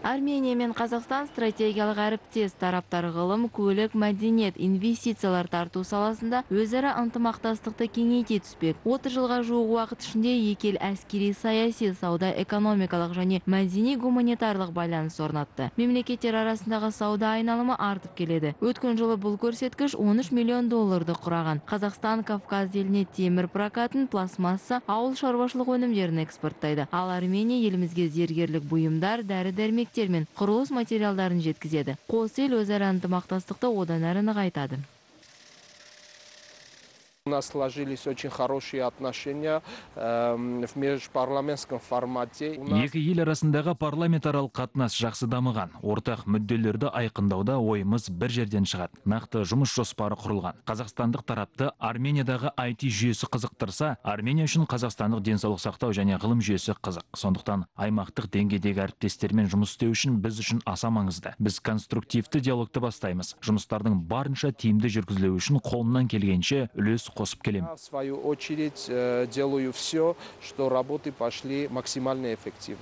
Армения мен Қазақстан стратегиялық әріптес, тараптар ғылым, көлік, мәдениет, инвестициялар тарту саласында өзара ынтымақтастықты кеңейте түспек. 30 жылға жуық уақыт ішінде екі ел әскери, саяси, сауда, экономикалық және мәдени-гуманитарлық байланыс орнатты. Мемлекеттер арасындағы сауда айналымы артып келеді. Өткен жылы бұл көрсеткіш 13 миллион долларды құраған. Қазақстан Кавказ еліне темір прокатын, пластмасса, ауыл шаруашылық өнімдерін экспорттайды. Ал Армения елімізге зергерлік бұйымдар, дәрі-дәрмектер мен құрылыс материалдарын жеткізеді. Қос ел өзара ынтымақтастықты одан әрі нығайтады. У нас сложились очень хорошие отношения в межпарламентском формате. Екі ел арасындағы парламентаралық қатынас жақсы дамыған. Ортақ мүдделерді айқындауда ойымыз бір жерден шығады. Нақты жұмыс жоспары құрылған. Қазақстандық тарапты Армениядағы IT жүйесі қызықтырса, Армения үшін қазақстандық денсаулық сақтау және ғылым жүйесі қызық. Сондықтан аймақтық деңгейдегі әріптестермен жұмыс істеу үшін біз үшін аса маңызды. Біз конструктивті диалогты бастаймыз. Жұмыстардың барынша тиімді жүргізілуі үшін қолымнан келгенше үлес қосып келем. В свою очередь делаю все, что работы пошли максимально эффективно.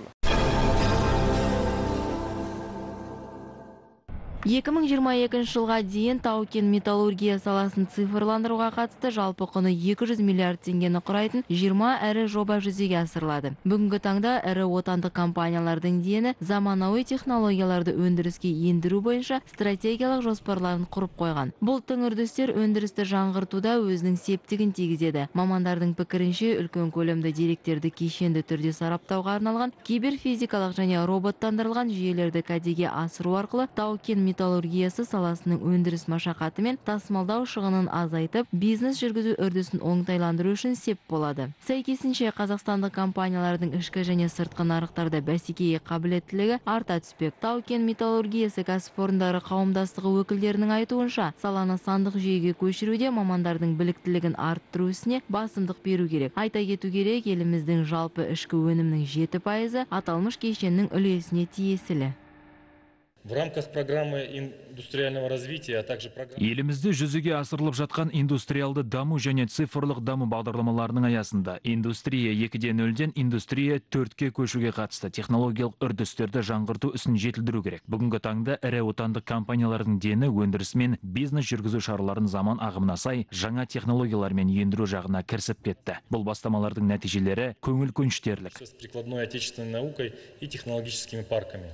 2022 жылға дейін тау-кен металлургия саласын цифрландыруға қатысты жалпы құны 200 миллиард теңгені құрайтын 20 әрі жоба жүзеге асырылады. Бүгінгі таңда ірі отандық компаниялардың дені заманауи технологияларды өндіріске ендіру бойынша стратегиялық жоспарларын құрып қойған. Бұл тың үрдістер өндірісті жаңғыртуда өзінің септігін тигізеді. Мамандардың пікірінше, үлкен көлемді деректерді кешенді түрде сараптауға арналған киберфизикалық және роботтандырылған жүйелерді кәдеге асыру арқылы тау-кен металлургиясы саласының өндіріс машақаты мен тасымалдау шығынын азайтып, бизнес жүргізу үрдісін оңтайландыру үшін сеп болады. Сәйкесінше, қазақстандық компаниялардың ішкі және сыртқы нарықтарда бәсекеге қабілеттілігі арта түспек. Тау-кен металлургиясы кәсіпорындары қауымдастығы өкілдерінің айтуынша, саланы сандық жүйеге көшіруде мамандардың біліктілігін арттыру ісіне басымдық беру керек. Айта кету керек, еліміздің жалпы ішкі өнімнің 7% аталмыш кешеннің үлесіне тиесілі. В рамках программы индустриального развития, а также елімізде жүзеге асырылып жатқан индустриалды даму және цифрлық даму бағдарламаларының аясында индустрия 2.0-ден индустрия 4-ке көшуге қатысты технологиялық үрдістерді жаңғырту ісін жетілдіру керек. Бүгінгі таңда ірі отандық компаниялардың дені өндіріс мен бизнес жүргізу шараларын заман ағымына сай жаңа технологиялармен ендіру жағына кірісіп кетті. Бұл бастамалардың нәтижелері көңіл көншітерлік. С прикладной отечественной наукой и технологическими парками.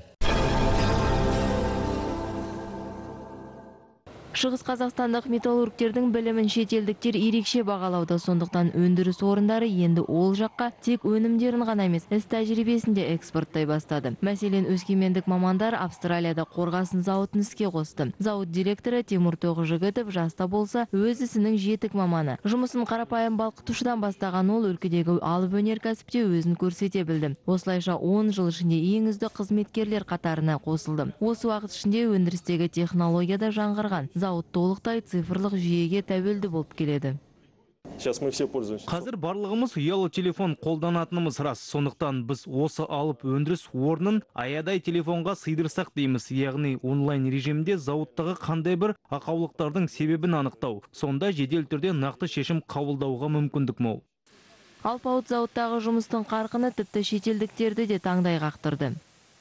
Шығыс қазақстандық металлургтердің білімін шетелдіктер ерекше бағалауда, сондықтан өндіріс орындары енді ол жаққа тек өнімдерін ғана емес, іс тәжірибесінде экспорттай бастады. Мәселен, өскемендік мамандар Австралияда қорғасын зауытын іске қосты. Зауыт директоры Тимур Тоғжігітов жаста болса, өз ісінің жетік маманы. Жұмысын қарапайым балқытушыдан бастаған ол өлкедегі алып өнеркәсіпте өзін көрсете білді. Осылайша 10 жыл ішінде ең үздік қызметкерлер қатарына қосылды. Осы уақыт ішінде өндірістегі технологияда жаңғырған. Зауыт толықтай цифрлық жүйеге тәуелді болып келеді. Қазір барлығымыз ұялы телефон қолданатынымыз рас. Сондықтан біз осы алып өндіріс орнын аядай телефонға сыйдырсақ дейміз. Яғни онлайн режимде зауыттағы қандай бір ақаулықтардың себебін анықтау. Сонда жедел түрде нақты шешім қабылдауға мүмкіндік мол. Алпауыт зауыттағы жұмыстың қарқыны тіпті шетелдіктерді де таңдай қақтырды.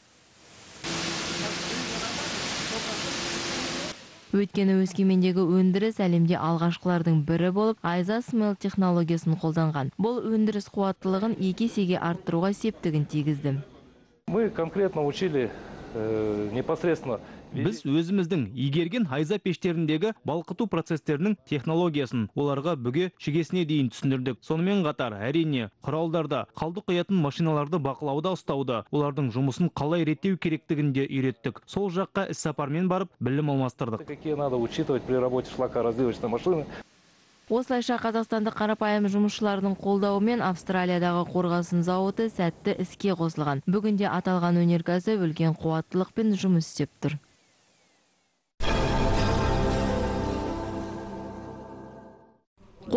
Өйткені Өскемендегі өндіріс әлемде алғашқылардың бірі болып, Айза Смelt технологиясын қолданған. Бұл өндіріс қуаттылығын 2 есеге арттыруға септігін тигізді. Мы конкретно учили непосредственно. Біз өзіміздің игерген Айза пештеріндегі балқыту процестерінің технологиясын оларға бүге шегесіне дейін түсіндірдік. Сонымен қатар, әрине, құралдарда қалдық құятын машиналарды бақылауда ұстауды, олардың жұмысын қалай реттеу керектігін де үйреттік. Сол жаққа іс-сапармен барып, білім алмастырдық. Какие надо учитывать при работе шлакоразделочной машины. Осылайша қазақстандық қарапайым жұмысшылардың қолдауымен Австралиядағы қорғасын зауыты сәтті іске қосылған. Бүгінде аталған өнеркәсіп үлкен қуаттылықпен жұмыс істеп тұр.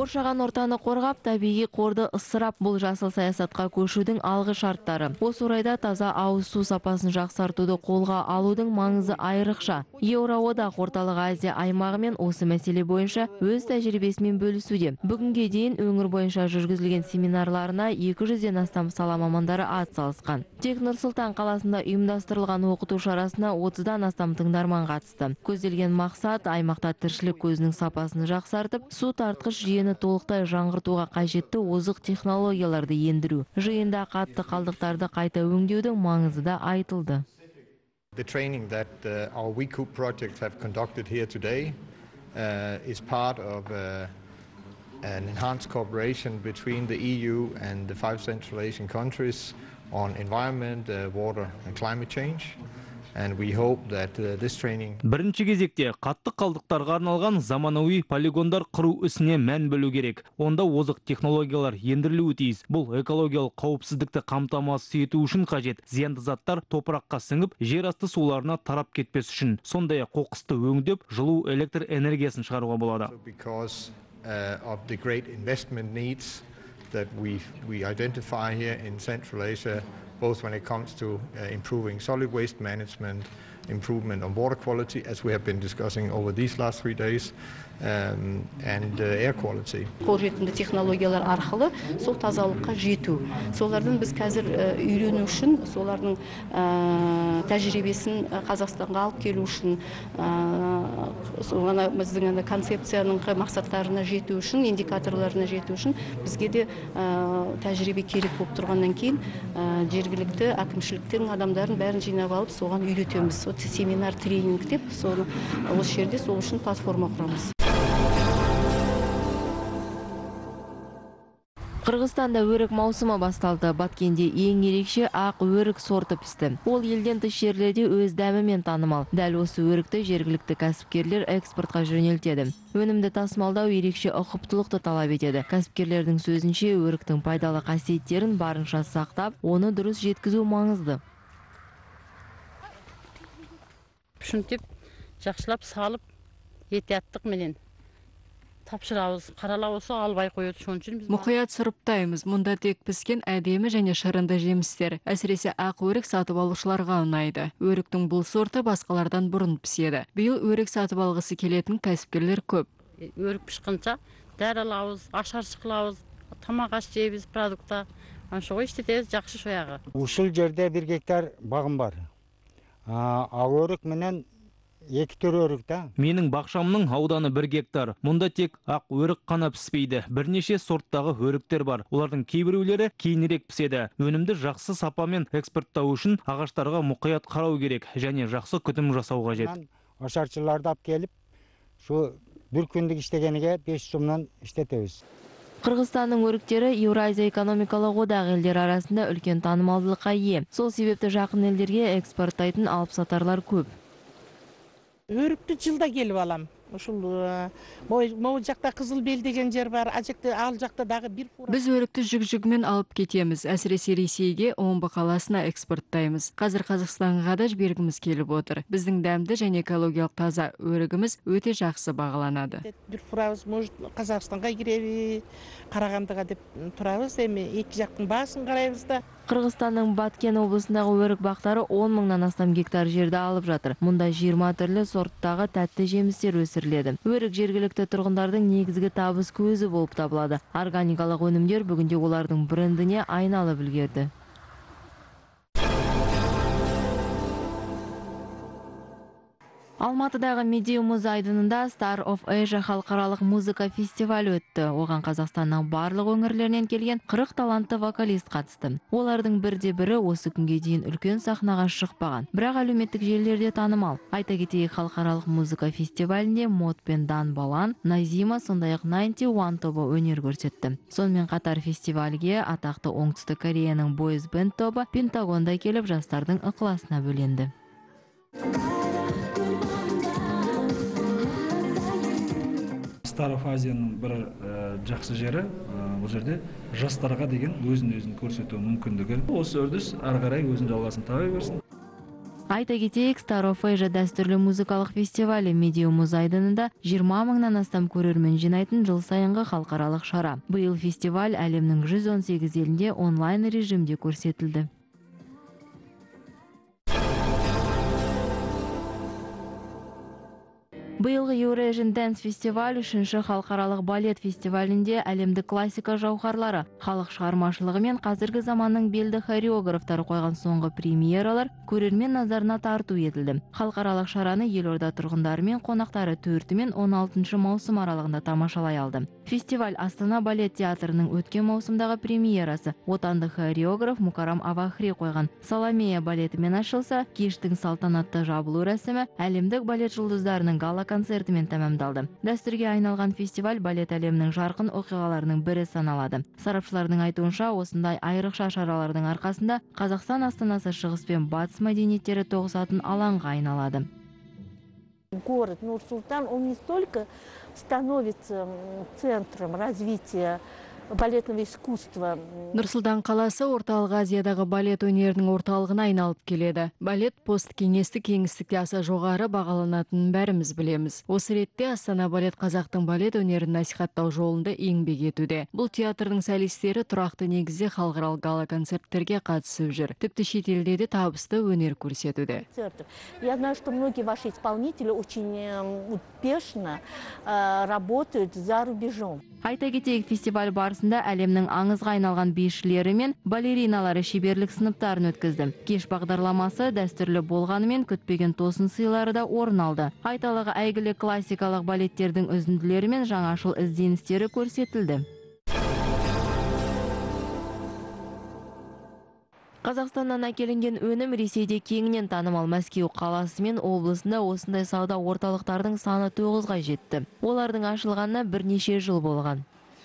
Қоршаған ортаны қорғап, табиғи қорды ысырап, бұл жасыл саясатқа көшудің алғы шарттары. Осы орайда таза ауыз су сапасын жақсартуды қолға алудың маңызы айрықша. Еуроодақ Орталық Азия аймағымен осы мәселе бойынша өз тәжірибесімен бөлісуде. Бүгінге дейін өңір бойынша жүргізілген семинарларына 200-ден астам сала мамандары атсалысқан. Тек Нұр-Сұлтан қаласында ұйымдастырылған оқыту шарасына 30-дан астам тыңдарман қатысты. Көзделген мақсат аймақта тіршілік көзінің сапасын жақсартып, су тартқыш жүйені толықтай жаңғыртуға қажетті озық технологияларды ендіру. Жиында қатты қалдықтарды қайта өңдеудің маңызы да айтылды. The training that our WeCoop projects have conducted here today is part of an enhanced cooperation between the EU and the 5 Central Asian countries on environment, water and climate change. And we hope that this training... Бірінші кезекте қатты қалдықтарға арналған заманауи полигондар құру ісіне мән бөлу керек. Онда озық технологиялар ендірілуі тиіс. Бұл экологиялық қауіпсіздікті қамтамасыз ету үшін қажет. Зиянды заттар топыраққа сіңіп, жер асты суларына тарап кетпес үшін. Сондай-ақ қоқысты өңдеп, жылу электр энергиясын шығаруға болады. Because of the great investment needs that we identify here in Central Asia, both when it comes to improving solid waste management, improvement on water quality, as we have been discussing over these last 3 days, and air quality. Қолжетімді технологиялар арқылы сол тазалыққа жету. Солардың біз қазір үйрену үшін, солардың тәжірибесін Қазақстанға алып келу үшін, біздің концепцияның мақсаттарына жету үшін, индикаторларына жету үшін бізге де тәжірибе керек болып тұрғаннан кейін жергілікті әкімшіліктің адамдарын бәрін жинап алып, соған үйретеміз. Семинар, тренинг деп, осы жерде сол үшін платформа құрамыз. Қырғызстанда өрік маусымы басталды. Баткенде ең ерекше ақ өрік сорты пісті. Ол елден тыс жерлерде өз дәмімен танымал. Дәл осы өрікті жергілікті кәсіпкерлер экспортқа жөнелтеді. Өнімді тасымалдау ерекше ұқыптылықты талап етеді. Кәсіпкерлердің сөзінше, өріктің пайдалы қасиеттерін барынша сақтап, оны дұрыс жеткізу маңызды. Пішінтеп, жақшылап салып, етияттық менен тапшырауыз, қаралауысы албай қойыды. Мұқият сұрыптаймыз. Мұнда тек піскен әдемі және шырынды жемістер. Әсіресе ақ өрік сатып алушыларға ұнайды. Өріктің бұл сорты басқалардан бұрын піседі. Биыл өрік сатып алғысы келетін кәсіпкерлер көп. Өрік пішқанша дәрілауыз, ашар шықлауыз, тамақ аш жейбіз продукта. Аншығы іштетеміз жақсы шояғы. Ушыл жерде 1 гектар бағым бар. Ақ өрік менен 2 түр өрік та. Менің бақшамның ауданы 1 гектар. Мұнда тек ақ өрік қана піспейді. Бірнеше сорттағы өріктер бар. Олардың кейбіреулері кейінірек піседі. Өнімді жақсы сапамен экспорттау үшін ағаштарға мұқият қарау керек және жақсы күтім жасау қажет. Ашаршыларды алып келіп, шу бір күндік іштегенге 5 сомнан іштетеміз. Қырғызстанның өріктері Еуразия экономикалық одақ елдері арасында үлкен танымалдылыққа ие. Сол себепті жақын елдерге экспорттайтын алыпсатарлар көп. Өрікті жылда келіп алам. Моу жақта қызыл бел деген жер бар, ал жақта дағы бір фура. Біз өрікті жүк-жүгімен алып кетеміз. Әсіресе Ресейге, Омбы қаласына экспорттаймыз. Қазір Қазақстанға да жібергіміз келіп отыр. Біздің дәмді және экологиялық таза өрігіміз өте жақсы бағаланады. Бір фурамыз, Қазақстанға кіребі, Қарағандыға деп тұрамыз, екі жақтың басын қараймыз да. Қырғызстанның Баткен облысындағы өрік бақтары 10 мыңнан астам гектар жерді алып жатыр. Мұнда 20 түрлі сорттағы тәтті жемістер өсіріледі. Өрік жергілікті тұрғындардың негізгі табыс көзі болып табылады. Органикалық өнімдер бүгінде олардың брендіне айналып үлгерді. Алматыдағы Медеу мұз айдынында Star of Asia халықаралық музыка фестивалі өтті. Оған Қазақстанның барлық өңірлерінен келген 40 талантты вокалист қатысты. Олардың бірде-бірі осы күнге дейін үлкен сахнаға шықпаған. Бірақ әлеуметтік желілерде танымал. Айта кетейік, халықаралық музыка фестивалінде Мод пен Дан Балан, Назима, сондай-ақ 91 тобы өнер көрсетті. Сонымен қатар фестивальге атақты Оңтүстік Кореяның Boys Band тобы Пентагонда келіп жастардың ықыласына бөленді. Star of Asia'ның бір жақсы жері, бұл жерде жастарға деген өзін көрсету мүмкіндігі. Осы үрдіс ары қарай өзін жалғасын таба берсін. Айта кетейік, Старофейжа дәстүрлі музыкалық фестивалі Медеу мұз айдынында 20 мыңнан астам көрермен жинайтын жыл сайынғы халықаралық шара. Биыл фестиваль әлемнің 118 елінде онлайн режимде көрсетілді. Биылғы Eurasian Dance фестиваль үшінші халықаралық балет фестивалінде әлемдік классика жауһарлары, халық шығармашылығы мен қазіргі заманның белді хореографтары қойған соңғы премьералар көрермен назарына тарту етілді. Халықаралық шараны елорда тұрғындары мен қонақтары 4 мен 16 маусым аралығында тамашалай алды. Фестиваль Астана балет театрының өткен маусымдағы премьерасы отандық хореограф Мукарам Авахри қойған Саломея балетімен ашылса, кештің салтанатты жабылу рәсімі әлемдік балет жұлдыздарының гала концертімен тәмамдалды. Дәстүрге айналған фестиваль балет әлемінің жарқын оқиғаларының бірі саналады. Сарапшылардың айтуынша, осындай айрықша шаралардың арқасында Қазақстан астанасы шығыс пен батыс мәдениеттері тоғысатын алаңға айналады. Город Нур-Султан, он не столько становится центром развития балетного искусства. Нұр-Сұлтан қаласы орталық Азиядағы балет өнерінің орталығына айналып келеді. Балет посткеңестік кеңістікте аса жоғары бағаланатынын бәріміз білеміз. Осы ретте Астана балет қазақтың балет өнерін насихаттау жолында еңбек етуде. Бұл театрдың солистері тұрақты негізде халықаралық гала концерттерге қатысып жүр. Тіпті шетелде де табысты өнер көрсетуде. Я знаю, что многие ваши исполнители очень успешно работают за рубежом. Айта кетейік, фестиваль барысында әлемнің аңызға айналған бишілері мен балериналары шеберлік сыныптарын өткізді. Кеш бағдарламасы дәстүрлі болғанымен күтпеген тосын сыйлары да орын алды. Айталығы әйгілі классикалық балеттердің үзінділері мен жаңашыл ізденістері көрсетілді. Қазақстаннан әкелінген өнім Ресейде кеңінен танымал. Мәскеу қаласы мен облысында осындай сауда орталықтардың саны 9-ға жетті. Олардың ашылғанына бірнеше жыл болған.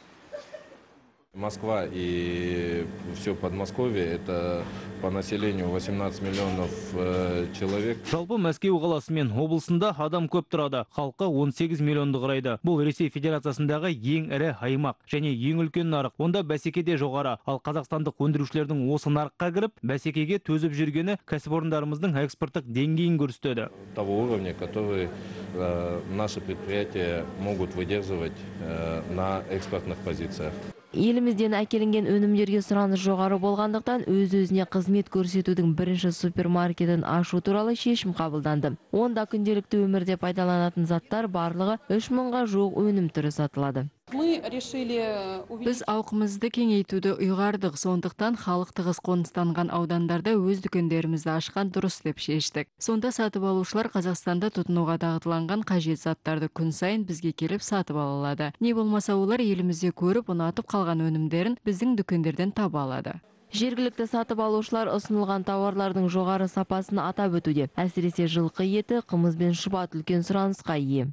Москва и все Подмосковье — это по населению 18 миллионов человек. Жалпы Мәскеу қаласы мен облысында адам көп тұрады. Халқы 18 миллионды құрайды. Бұл Ресей Федерациясындағы ең ірі аймақ және ең үлкен нарық. Онда бәсеке де жоғары. Ал қазақстандық өндірушілердің осы нарыққа кіріп, бәсекеге төзіп жүргені кәсіпорындарымыздың экспорттық деңгейін көрсетеді. Того уровня, который наши предприятия могут выдерживать на экспортных позициях. Елімізден әкелінген өнімдерге сұраныс жоғары болғандықтан өз-өзіне қызмет көрсетудің бірінші супермаркетін ашу туралы шешім қабылданды. Онда күнделікті өмірде пайдаланатын заттар барлығы 3000-ға жуық өнім түрі сатылады. Біз ауқымызды кеңейтуді ұйғардық, сондықтан халық тығыз қоныстанған аудандарда өз дүкендерімізді ашқан дұрыс деп шештік. Сонда сатып алушылар Қазақстанда тұтынуға дағдыланған қажет заттарды күн сайын бізге келіп сатып алады. Не болмаса олар елімізде көріп, ұнатып қалған өнімдерін біздің дүкендерден таба алады. Жергілікті сатып алушылар ұсынылған тауарлардың жоғары сапасын атап өтуде. Әсіресе жылқы еті, қымыз бен шұбат үлкен сұранысқа ие.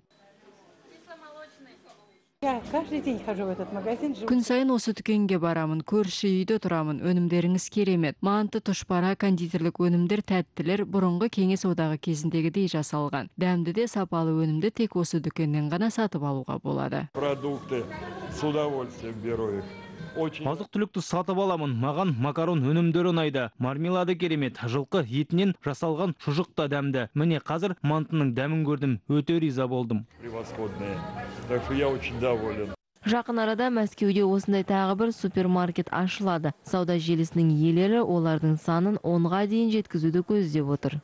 Күн сайын осы дүкенге барамын, көрші үйде тұрамын, өнімдеріңіз керемет. Манты, тұшпара, кондитерлік өнімдер, тәттілер бұрынғы Кеңес одағы кезіндегідей жасалған. Дәмді де сапалы өнімді тек осы дүкеннен ғана сатып алуға болады. Продукты с удовольствием беру их. Азық-түлікті сатып аламын. Маған макарон өнімдері ұнайды. Мармелады керемет. Жылқы етінен жасалған шұжық та дәмді. Міне қазір мантының дәмін көрдім. Өте риза болдым. Превосходные. Так что я очень доволен. Жақын арада Мәскеуде осындай тағы бір супермаркет ашылады. Сауда желісінің иелері олардың санын 10-ға дейін жеткізуді көздеп отыр.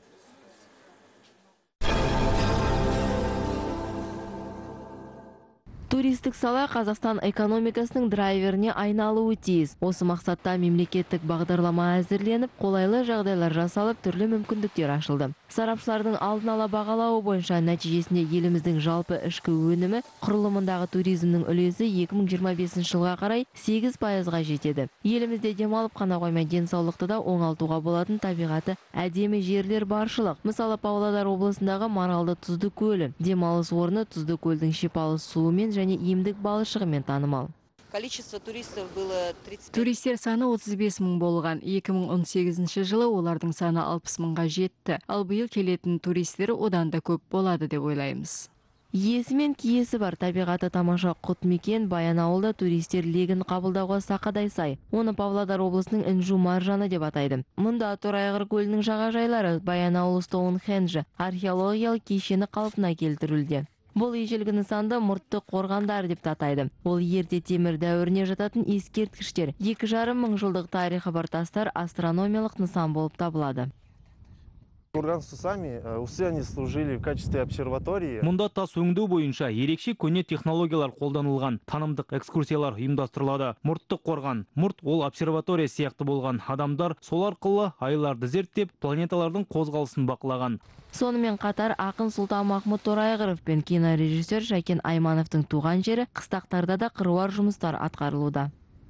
Туристік сала Қазақстан экономикасының драйверіне айналуы тиіс. Осы мақсатта мемлекеттік бағдарлама әзірленіп, қолайлы жағдайлар жасалып, түрлі мүмкіндіктер ашылды. Сарапшылардың алдын ала бағалауы бойынша нәтижесінде еліміздің жалпы ішкі өнімі құрылымындағы туризмнің үлесі 2025 жылға қарай 8%-ға жетеді. Елімізде демалып қана қоймай денсаулықты да оңалтуға болатын табиғаты әдемі жерлер баршылық. Мысалы, Павлодар облысындағы Маралды тұзды көлі. Демалыс орны тұзды көлдің шипалы суымен және емдік балышығымен танымал. Количество туристов было 35. Туристер саны 35 мың болған. 2018 жылы олардың саны 60 мыңға жетті. Ал биыл келетін туристер одан да көп болады деп ойлаймыз. Иесі мен киесі бар табиғаты тамаша Құтмекен Баянауылда туристер легін қабылдауға сақадай сай. Оны Павлодар облысының Інжу маржаны деп атайды. Мұнда Торайғыр көлінің жағажайлары Баянауыл Стоунхендж археологиялық кешені қалпына келтірілді. Бұл ежелгі нысанды мұртты қорғандар деп атайды. Ол ерте темір дәуіріне жататын ескерткіштер, 2,5 мың жылдық тарихы бар тастар астрономиялық нысан болып табылады. Курган с Тусами, усы они служили в качестве обсерватории. Мұнда тас өңдеу бойынша ерекше көне технологиялар қолданылған, танымдық экскурсиялар ұйымдастырылады. Мұртты қорған. Мұрт ол обсерватория сияқты болған. Адамдар сол арқылы айларды зерттеп, планеталардың қозғалысын бақылаған. Сонымен қатар ақын Сұлтанмахмұт Торайғыров пен кинорежиссер Шәкен Аймановтың туған жері Қыстақтарда да қыруар жұмыстар атқарылуда.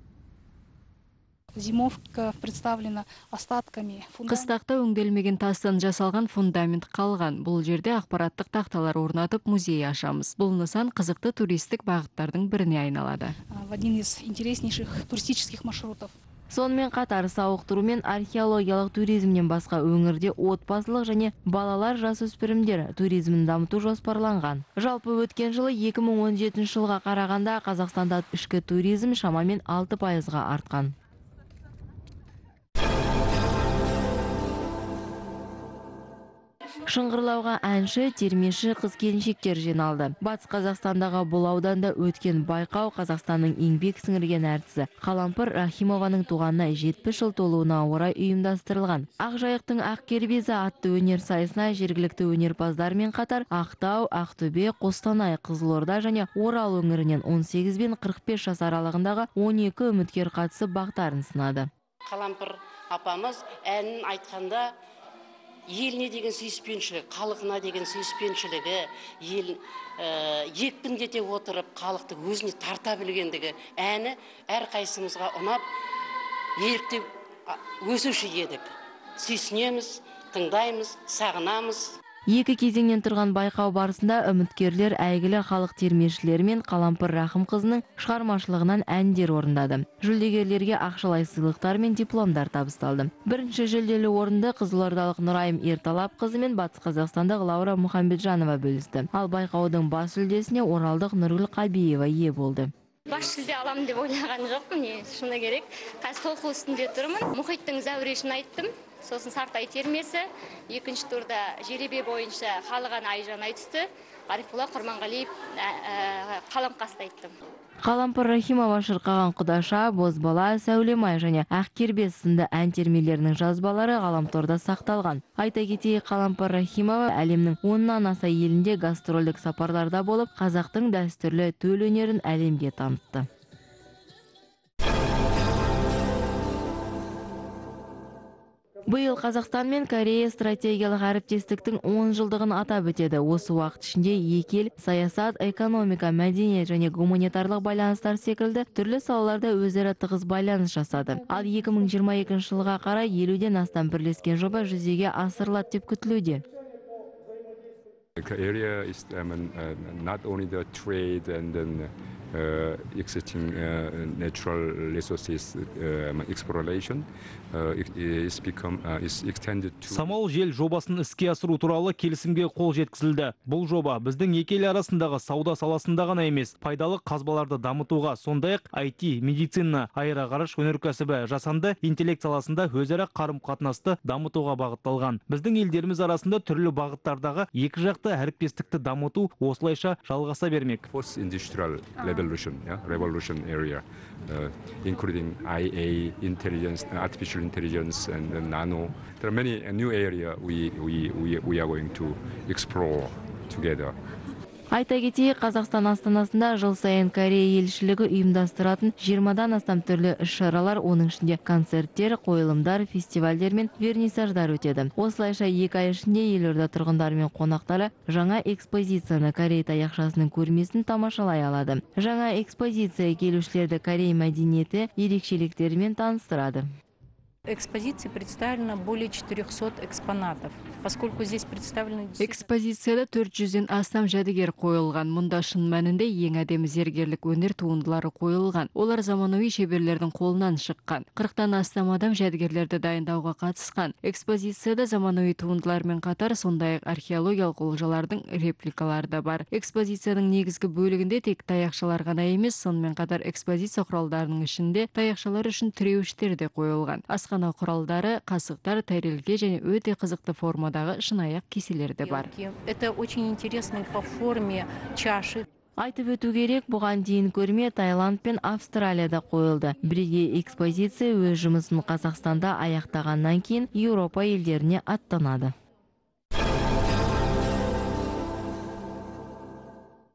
Зимовка представлена остатками. Қыстақта өңделмеген тастан жасалған фундамент қалған. Бұл жерде ақпараттық тақталар орнатып музей ашамыз. Бұл нысан қызықты туристік бағыттардың біріне айналады. В один из интереснейших туристических маршрутов. Сонымен қатар сауықтыру мен археологиялық туризмнен басқа өңірде отбасылық және балалар жасөспірімдер туризмін дамыту жоспарланған. Жалпы өткен жылы 2017 жылға қарағанда Қазақстанда ішкі туризм шамамен 6%-ға артқан. Шыңғырлауға әнші, термеші қыз-келіншектер жиналды. Батыс Қазақстандағы бұл ауданда өткен байқау Қазақстанның еңбек сіңірген әртісі Қалампыр Рахимованың туғанына 70 жыл толуына орай ұйымдастырылған. Ақжайықтың ақ кербезі атты өнер сайысына жергілікті өнерпаздармен қатар Ақтау, Ақтөбе, Қостанай, Қызылорда және Орал өңірінен 18 бен 45 жас аралығындағы 12 үміткер қатысып бақтарын сынады. Қалампыр апамыз әнін айтқанда еліне деген сүйіспеншілік, халқына деген сүйіспеншілігі, екпіндете отырып, халықты өзіне тарта білгендігі әні әрқайсымызға ұнап, еліктеп өсуші едік. Сүйсінеміз, тыңдаймыз, сағынамыз. Екі кезеңнен тұрған байқау барысында үміткерлер әйгілі халық термешілері мен Қалампыр Рахым қызының шығармашылығынан әндер орындады. Жүлдегерлерге ақшалай сыйлықтар мен дипломдар табысталды. Бірінші жүлделі орынды қызылордалық Нұрайым Ерталап қызы мен Батыс Қазақстандық Лаура Мұхамбетжанова бөлісті. Ал байқаудың бас жүлдесіне оралдық Нұргүл Қабиева ие болды. Бас жүлде аламын деп ойлаған жоқпын, шыны керек. Қазір толқу үстінде тұрмын. Мұхиттың зәурешін айттым. Сосын Сартай термесі, екінші турда жеребе бойынша Қалыған Айжан айтысты, Арифулла Құрманғалиев Қаламқасты айттым. Қалампыр Рахимова шырқаған Құдаша, Бозбала, Сәулемай және Ақкербез сынды ән термелерінің жазбалары ғаламторда сақталған. Айта кетейік, Қалампыр Рахимова әлемнің 10-нан аса елінде гастрольдік сапарларда болып, қазақтың дәстүрлі төл өнерін әлемге танытты. Биыл Қазақстан мен Корея стратегиялық әріптестіктің 10 жылдығын атап өтеді. Осы уақыт ішінде екі ел саясат, экономика, мәдениет және гуманитарлық байланыстар секілді түрлі салаларда өзара тығыз байланыс жасады. Ал 2022 жылға қарай 50-ден астам бірлескен жоба жүзеге асырылады деп күтілуде. Area is not only the trade and then existing natural resources exploration is extended to. Самал жел жобасын іске асыру туралы келісімге қол жеткізілді. Бұл жоба біздің екі ел арасындағы сауда саласында ғана емес, пайдалы қазбаларды дамытуға, сондай-ақ IT, медицина, аэроғарыш өнеркәсібі, жасанды интеллект саласында өзара қарым-қатынасты дамытуға бағытталған. Біздің елдеріміз арасында түрлі бағыттардағы екі жақты әріптестікті дамыту осылайша жалғаса бермек. Revolution area, including IA, intelligence, artificial intelligence, and nano. There are many new areas we are going to explore together. Айта кетейік, Қазақстан астанасында жыл сайын Корея елшілігі ұйымдастыратын 20-дан астам түрлі іс-шаралар, оның ішінде концерттер, қойылымдар, фестивальдер мен вернисаждар өтеді. Осылайша 2 ай ішінде елорда тұрғындары мен қонақтары жаңа экспозицияны Корея таяқшасының көрмесін тамашалай алады. Жаңа экспозиция келушілерді Корея мәдениеті ерекшеліктерімен таныстырады. Экспозиции представлено более 400 экспонатов, поскольку здесь представлены... Экспозицияда 400-ден астам жәдігер қойылған. Мұнда шын мәнінде ең әдемі зергерлік өнер туындылары қойылған. Олар заманауи шеберлердің қолынан шыққан. 40-тан астам адам жәдігерлерді дайындауға қатысқан. Экспозицияда заманауи туындылармен қатар сондай-ақ археологиялық олжалардың репликалары да бар. Экспозицияның негізгі бөлігінде тек таяқшалар ғана емес, сонымен қатар экспозиция құралдарының ішінде таяқшалар үшін тіреуіштер де қойылған. Асхана құралдары, қасықтар, тәрелке және өте қызықты формадағы шынаяқ кеселер де бар. Это очень интересные по форме чаши. Айтып өту керек, бұған дейін көрме Таиланд пен Австралияда қойылды. Бірге экспозиция өз жұмысын Қазақстанда аяқтағаннан кейін Еуропа елдеріне аттанады.